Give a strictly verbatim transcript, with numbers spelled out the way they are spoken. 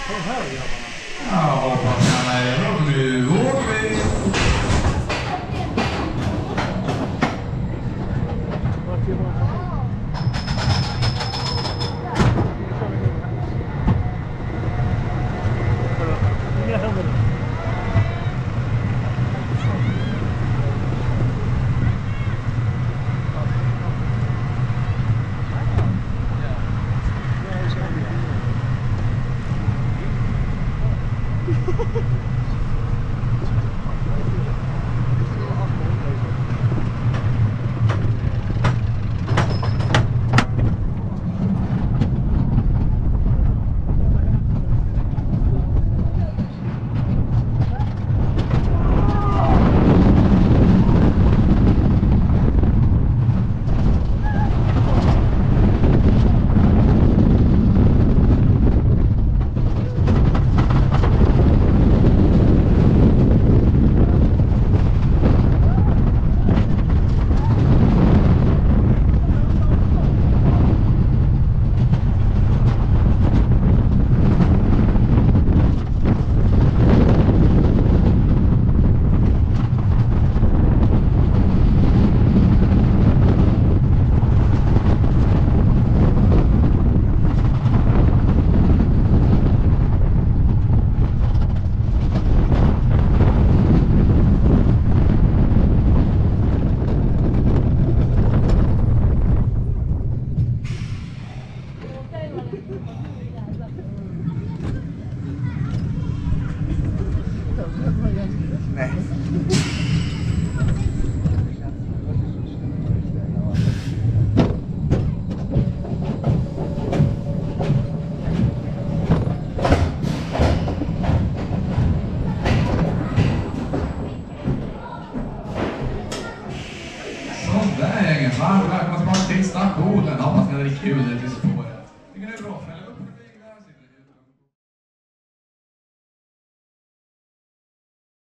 Ja, hoppas han är redo. Nu åker vi! Varmt välkomna tillbaka till stationen. Hoppas ni hade det kul ute i spåret. Tycker ni det är bra?